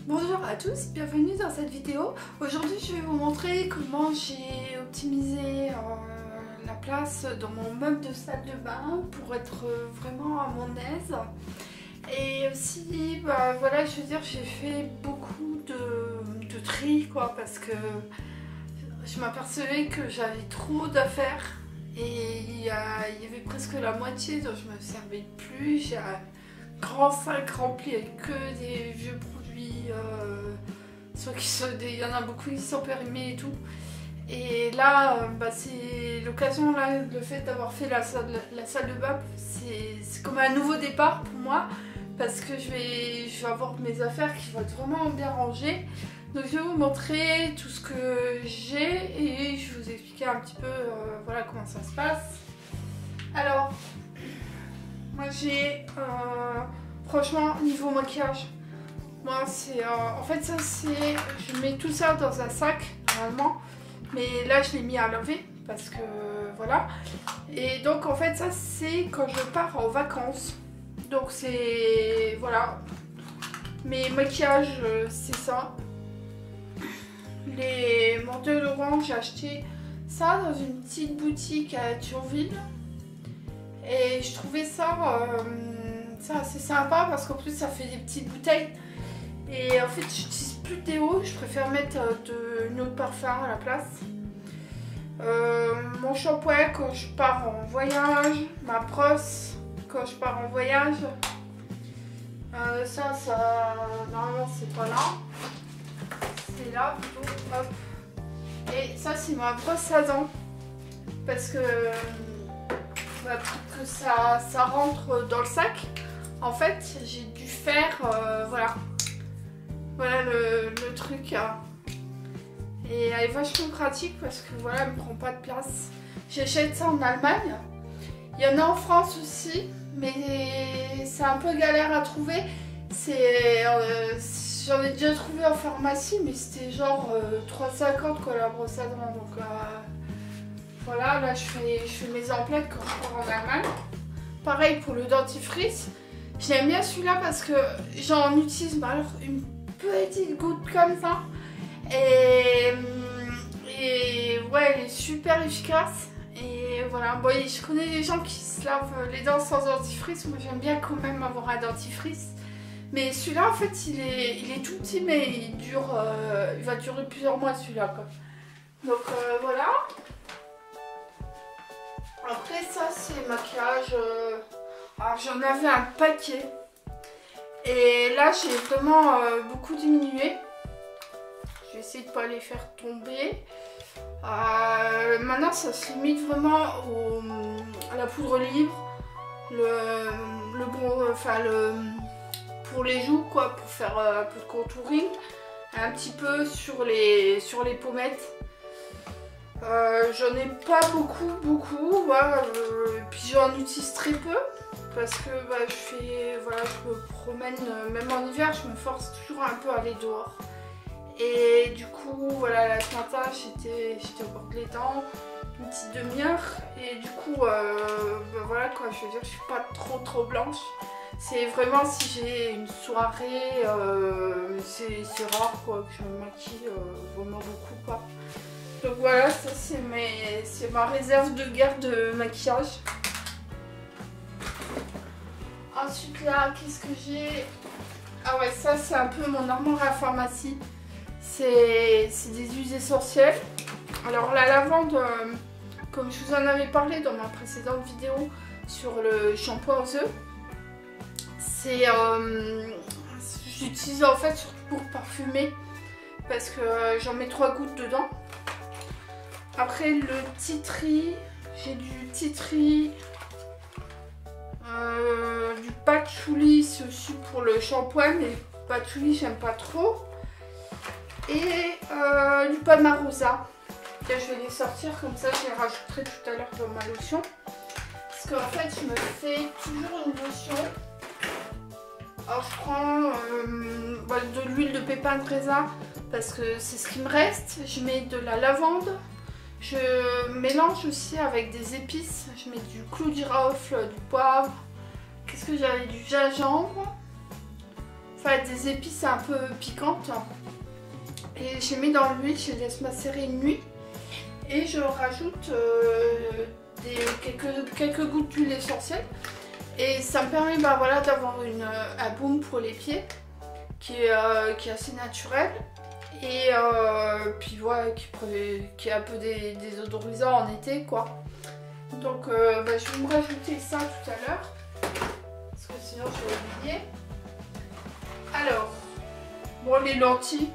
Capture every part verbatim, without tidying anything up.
Bonjour à tous, bienvenue dans cette vidéo. Aujourd'hui je vais vous montrer comment j'ai optimisé euh, la place dans mon meuble de salle de bain pour être vraiment à mon aise. Et aussi, bah, voilà, je veux dire, j'ai fait beaucoup de, de tri quoi, parce que je m'apercevais que j'avais trop d'affaires et il y, a, il y avait presque la moitié dont je me servais plus. J'ai un grand sac rempli avec que des vieux produits. Euh, soit qui sont, il y en a beaucoup qui sont périmés et tout. Et là, euh, bah, c'est l'occasion, là, le fait d'avoir fait la salle, la salle de bain, c'est comme un nouveau départ pour moi. Parce que je vais, je vais avoir mes affaires qui vont être vraiment bien rangées. Donc je vais vous montrer tout ce que j'ai et je vais vous expliquer un petit peu euh, voilà, comment ça se passe. Alors, moi j'ai, euh, franchement, niveau maquillage, moi c'est, euh, en fait ça c'est, je mets tout ça dans un sac normalement, mais là je l'ai mis à laver parce que voilà. Et donc en fait ça c'est quand je pars en vacances. Donc c'est, voilà, mes maquillages c'est ça. Les mon déodorant, j'ai acheté ça dans une petite boutique à Thionville. Et je trouvais ça, euh, ça assez sympa parce qu'en plus ça fait des petites bouteilles. Et en fait j'utilise plus de déo, je préfère mettre de, une autre parfum à la place. Euh, mon shampoing quand je pars en voyage, ma brosse quand je pars en voyage. Euh, ça, ça, normalement c'est pas là. C'est là plutôt, hop. Et ça c'est ma brosse à dents. Parce que, bah, pour que ça, ça rentre dans le sac, en fait j'ai dû faire, euh, voilà. Voilà le, le truc. Hein. Et elle est vachement pratique parce que voilà, elle me prend pas de place. J'achète ça en Allemagne. Il y en a en France aussi, mais c'est un peu galère à trouver. C'est, euh, j'en ai déjà trouvé en pharmacie, mais c'était genre euh, trois euros cinquante quoi la brosse à dents. Donc euh, voilà, là je fais, je fais mes emplettes quand je pars en Allemagne. Pareil pour le dentifrice. J'aime bien celui-là parce que j'en utilise bah, alors, une petite goutte comme ça. Et, et ouais, elle est super efficace. Et voilà, bon, je connais des gens qui se lavent les dents sans dentifrice. Moi j'aime bien quand même avoir un dentifrice. Mais celui-là en fait il est, il est tout petit mais il dure, euh, il va durer plusieurs mois celui-là quoi. Donc euh, voilà. Après ça c'est maquillage. Euh... Alors j'en avais un paquet. Et là j'ai vraiment euh, beaucoup diminué. Je vais essayer de ne pas les faire tomber. Euh, maintenant ça se limite vraiment au, à la poudre libre, le, le bon, enfin le, pour les joues quoi, pour faire euh, un peu de contouring, un petit peu sur les, sur les pommettes. Euh, j'en ai pas beaucoup beaucoup, voilà, euh, puis j'en utilise très peu parce que bah, je fais, voilà, je me promène, même en hiver je me force toujours un peu à aller dehors. Et du coup, voilà, la matin, j'étais au bord de l'étang, une petite demi-heure. Et du coup, euh, ben voilà quoi, je veux dire, je suis pas trop trop blanche. C'est vraiment si j'ai une soirée, euh, c'est rare quoi, que je me maquille euh, vraiment beaucoup quoi. Donc voilà, ça c'est ma réserve de guerre de maquillage. Ensuite là, qu'est-ce que j'ai? Ah ouais, ça c'est un peu mon armoire à pharmacie. C'est des huiles essentielles. Alors la lavande, euh, comme je vous en avais parlé dans ma précédente vidéo sur le shampoing aux œufs, c'est euh, j'utilise en fait surtout pour parfumer parce que euh, j'en mets trois gouttes dedans. Après le tea tree, j'ai du tea tree, euh, du patchouli, c'est aussi pour le shampoing, mais patchouli j'aime pas trop. Et euh, du Palmarosa. Je vais les sortir comme ça, je les rajouterai tout à l'heure dans ma lotion. Parce qu'en fait, je me fais toujours une lotion. Alors, je prends euh, bah, de l'huile de pépin de raisin parce que c'est ce qui me reste. Je mets de la lavande. Je mélange aussi avec des épices. Je mets du clou de girofle, du poivre. Qu'est-ce que j'avais? Du gingembre. enfin des épices un peu piquantes. Et j'ai mis dans l'huile, je laisse macérer une nuit. Et je rajoute euh, des, quelques, quelques gouttes d'huile essentielle. Et ça me permet bah, voilà, d'avoir un baume pour les pieds qui est, euh, qui est assez naturel. Et euh, puis voilà, qui, qui est un peu des, désodorisant en été quoi. Donc euh, bah, je vais me rajouter ça tout à l'heure. Parce que sinon je vais oublier. Alors, bon les lentilles.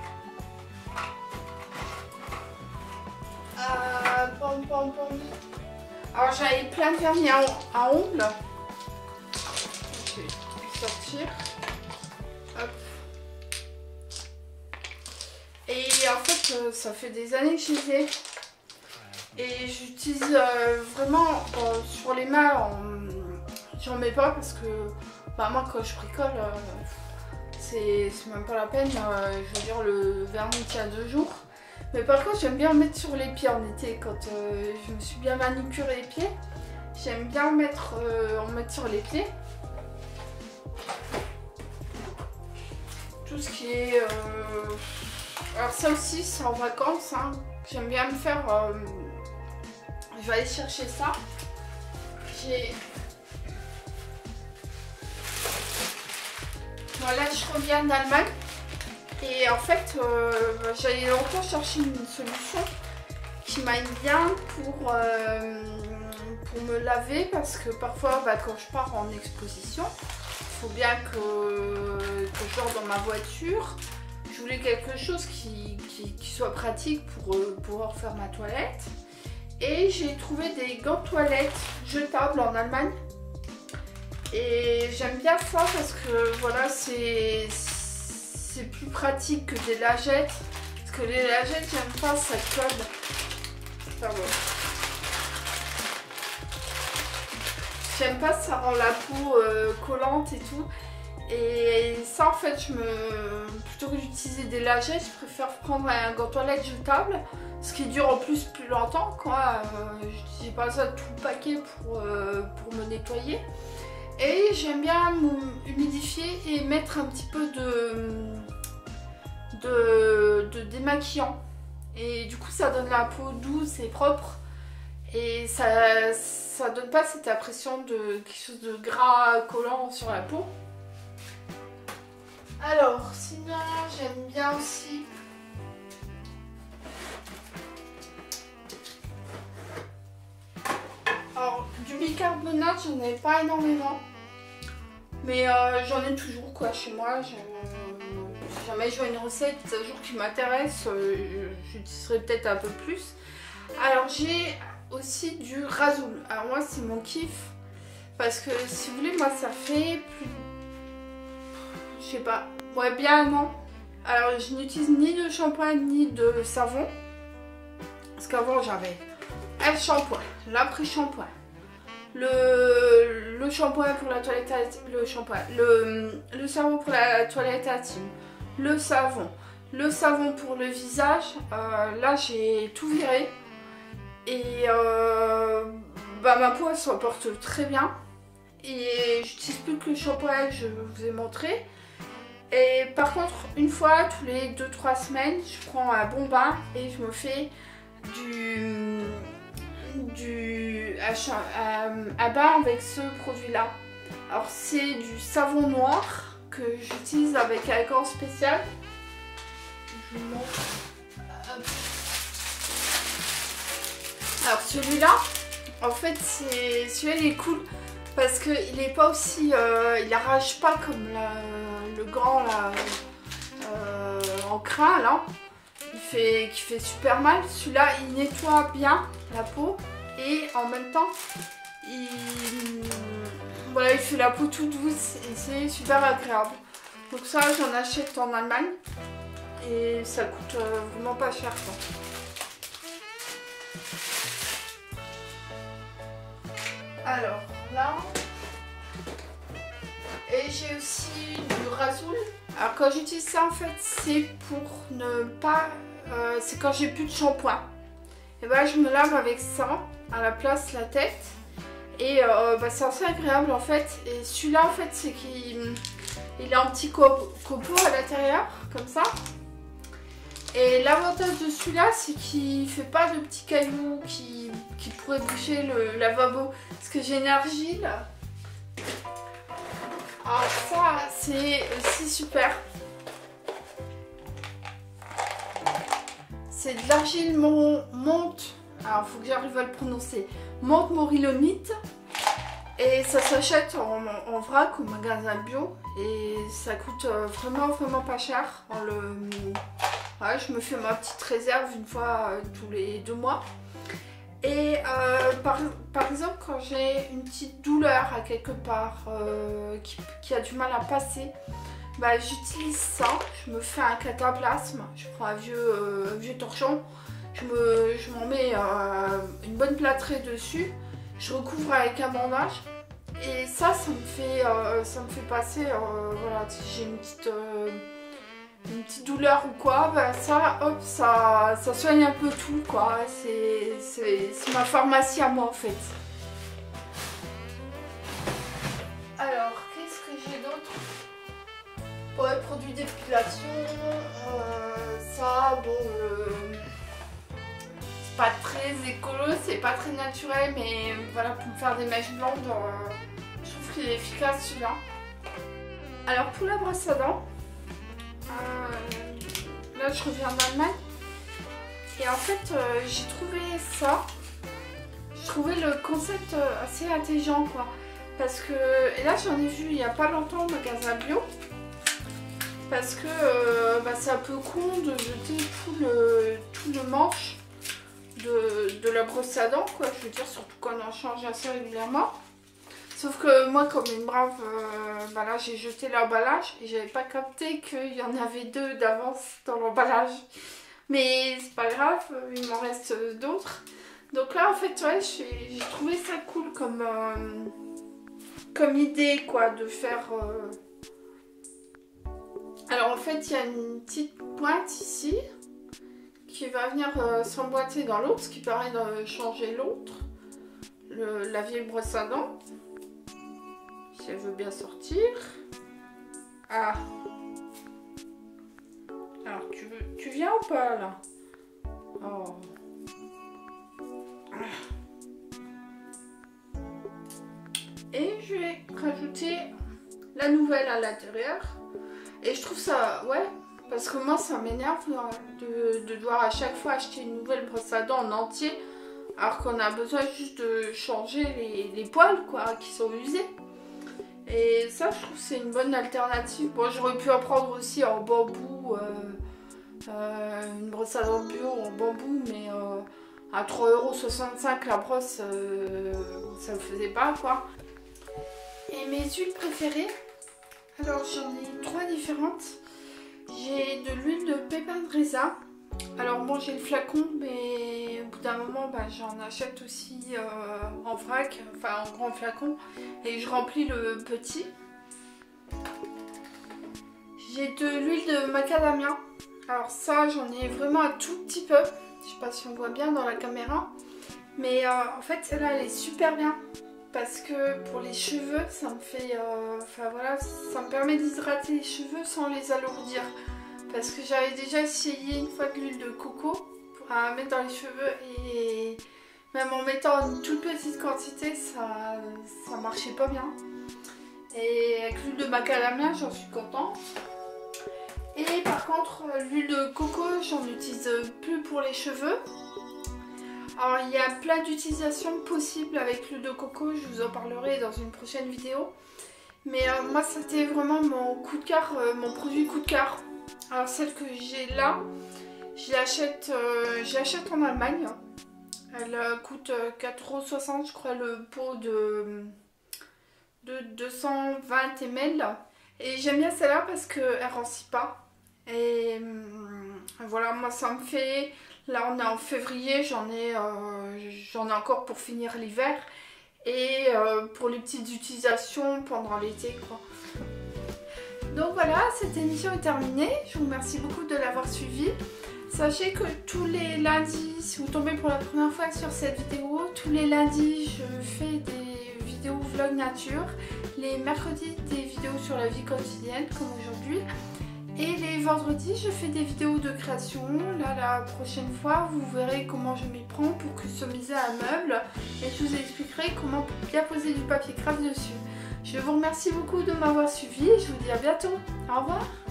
Euh, pom, pom, pom. Alors j'avais plein de vernis à, à ongles. Je vais sortir. Hop. Et en fait euh, ça fait des années que je les ai. Et j'utilise euh, vraiment euh, sur les mains, j'en mets pas parce que bah, moi quand je bricole, euh, c'est même pas la peine. Euh, je veux dire le vernis tient deux jours. Mais par contre j'aime bien en mettre sur les pieds en été quand euh, je me suis bien manucuré les pieds. J'aime bien mettre, euh, en mettre sur les pieds. Tout ce qui est... Euh... Alors ça aussi c'est en vacances. Hein. J'aime bien me faire... Euh... Je vais aller chercher ça. J'ai... Voilà, je reviens d'Allemagne. Et en fait, euh, j'allais longtemps chercher une solution qui m'aille bien pour, euh, pour me laver. Parce que parfois, bah, quand je pars en exposition, il faut bien que, que je dors dans ma voiture. Je voulais quelque chose qui, qui, qui soit pratique pour euh, pouvoir faire ma toilette. Et j'ai trouvé des gants de toilette jetables en Allemagne. Et j'aime bien ça parce que voilà, c'est plus pratique que des lagettes. Parce que les lagettes, j'aime pas, ça colle. Pardon. J'aime pas, ça rend la peau euh, collante et tout. Et ça en fait, je me plutôt que d'utiliser des lagettes, je préfère prendre un gant de toilette jetable. Ce qui dure en plus plus longtemps quoi. Euh, j'ai pas besoin de tout le paquet pour, euh, pour me nettoyer. Et j'aime bien humidifier et mettre un petit peu de, de, de démaquillant. Et du coup ça donne la peau douce et propre. Et ça, ça donne pas cette impression de quelque chose de gras collant sur la peau. Alors sinon j'aime bien aussi... Alors, du bicarbonate, j'en ai pas énormément. Mais euh, j'en ai toujours quoi chez moi. Si jamais je vois une recette un jour qui m'intéresse, euh, j'utiliserai peut-être un peu plus. Alors, j'ai aussi du rasoul. Alors, moi, c'est mon kiff. Parce que si vous voulez, moi, ça fait plus. Je sais pas. Ouais, bien un an. Alors, je n'utilise ni de shampoing ni de savon. Parce qu'avant, j'avais. Le shampoing, l'après-shampoing, le, le shampoing pour la toilette intime, le shampoing, le, le savon pour la toilette intime, le savon, le savon pour le visage. Euh, là, j'ai tout viré et euh, bah, ma peau elle s'en porte très bien. Et j'utilise plus que le shampoing que je vous ai montré. Et par contre, une fois tous les deux trois semaines, je prends un bon bain et je me fais du... du à, à, à bain avec ce produit là. Alors c'est du savon noir que j'utilise avec un gant spécial. Je vous montre. Alors celui-là, en fait c'est celui-là il est cool parce que il est pas aussi euh, il arrache pas comme la, le gant là euh, en crin là. Il fait, qui fait super mal. Celui-là, il nettoie bien la peau et en même temps, il, voilà, il fait la peau toute douce et c'est super agréable. Donc ça, j'en achète en Allemagne et ça coûte euh, vraiment pas cher quoi. Alors là, et j'ai aussi du rasoul. Alors quand j'utilise ça en fait c'est pour ne pas, euh, c'est quand j'ai plus de shampoing. Et ben je me lave avec ça à la place la tête et euh, bah, c'est assez agréable en fait. Et celui-là en fait c'est qu'il Il est en petit co copeaux à l'intérieur, comme ça. Et l'avantage de celui-là, c'est qu'il ne fait pas de petits cailloux qui, qui pourraient boucher le lavabo. Parce que j'ai une argile. Alors ça, c'est aussi super. C'est de l'argile monte. Alors, il faut que j'arrive à le prononcer. Monte morilonite. Et ça s'achète en, en vrac au magasin bio. Et ça coûte vraiment, vraiment pas cher. En le... Ouais, je me fais ma petite réserve une fois euh, tous les deux mois. Et euh, par, par exemple, quand j'ai une petite douleur à quelque part euh, qui, qui a du mal à passer, bah, j'utilise ça. Je me fais un cataplasme. Je prends un vieux, euh, vieux torchon. Je me, je m'en mets euh, une bonne plâtrée dessus. Je recouvre avec un bandage. Et ça, ça me fait, euh, ça me fait passer. Euh, voilà, si j'ai une petite... Euh, une petite douleur ou quoi, bah ça, hop, ça, ça soigne un peu tout, quoi. C'est ma pharmacie à moi, en fait. Alors, qu'est-ce que j'ai d'autre? Pour les produits d'épilation, euh, ça, bon, euh, c'est pas très écolo, c'est pas très naturel, mais voilà, pour me faire des mèches blondes, euh, je trouve qu'il est efficace, celui-là. Alors, pour la brosse à dents, Euh, là je reviens d'Allemagne et en fait euh, j'ai trouvé ça, je trouvais le concept assez intelligent quoi, parce que, et là j'en ai vu il n'y a pas longtemps au magasin bio, parce que euh, bah, c'est un peu con de jeter tout le, tout le manche de, de la brosse à dents quoi, je veux dire, surtout quand on en change assez régulièrement. Sauf que moi, comme une brave, euh, bah là j'ai jeté l'emballage et j'avais pas capté qu'il y en avait deux d'avance dans l'emballage. Mais c'est pas grave, il m'en reste d'autres. Donc là en fait, ouais, j'ai trouvé ça cool comme, euh, comme idée quoi, de faire... Euh... Alors en fait, il y a une petite pointe ici qui va venir euh, s'emboîter dans l'autre, ce qui permet de changer l'autre, la vieille brosse à dents. Si elle veut bien sortir. Ah. Alors, tu veux, tu viens ou pas, là? Oh. Et je vais rajouter la nouvelle à l'intérieur. Et je trouve ça, ouais, parce que moi, ça m'énerve de, de devoir à chaque fois acheter une nouvelle brosse à dents en entier, alors qu'on a besoin juste de changer les, les poils, quoi, qui sont usés. Et ça, je trouve que c'est une bonne alternative. Bon, j'aurais pu en prendre aussi en bambou, euh, euh, une brosse à dents bio en bambou, mais euh, à trois euros soixante-cinq la brosse, euh, ça me faisait pas, quoi. Et mes huiles préférées, alors j'en ai trois différentes. J'ai de l'huile de pépin de raisin. Alors bon, j'ai le flacon, mais au bout d'un moment, bah, j'en achète aussi euh, en vrac, enfin en grand flacon, et je remplis le petit. J'ai de l'huile de macadamia. Alors ça, j'en ai vraiment un tout petit peu. Je sais pas si on voit bien dans la caméra, mais euh, en fait, celle-là, elle est super bien. Parce que pour les cheveux, ça me fait, euh, enfin voilà, ça me permet d'hydrater les cheveux sans les alourdir. Parce que j'avais déjà essayé une fois de l'huile de coco pour euh, mettre dans les cheveux et même en mettant une toute petite quantité, ça, ça marchait pas bien. Et avec l'huile de macadamia, j'en suis contente. Et par contre, l'huile de coco, j'en utilise plus pour les cheveux. Alors il y a plein d'utilisations possibles avec l'huile de coco, je vous en parlerai dans une prochaine vidéo. Mais euh, moi c'était vraiment mon coup de cœur, euh, mon produit coup de cœur. Alors celle que j'ai là, je l'achète euh, je l'achète en Allemagne. Elle euh, coûte euh, quatre euros soixante je crois le pot de, de deux cent vingt millilitres. Et j'aime bien celle-là parce qu'elle ne rancit pas. Et euh, voilà, moi ça me fait... Là on est en février, j'en ai, euh, j'en ai encore pour finir l'hiver. Et euh, pour les petites utilisations pendant l'été quoi. Donc voilà, cette émission est terminée. Je vous remercie beaucoup de l'avoir suivie. Sachez que tous les lundis, si vous tombez pour la première fois sur cette vidéo, tous les lundis je fais des vidéos vlog nature. Les mercredis des vidéos sur la vie quotidienne comme aujourd'hui. Et les vendredis, je fais des vidéos de création. Là, la prochaine fois, vous verrez comment je m'y prends pour customiser un meuble. Et je vous expliquerai comment bien poser du papier craft dessus. Je vous remercie beaucoup de m'avoir suivi et je vous dis à bientôt. Au revoir.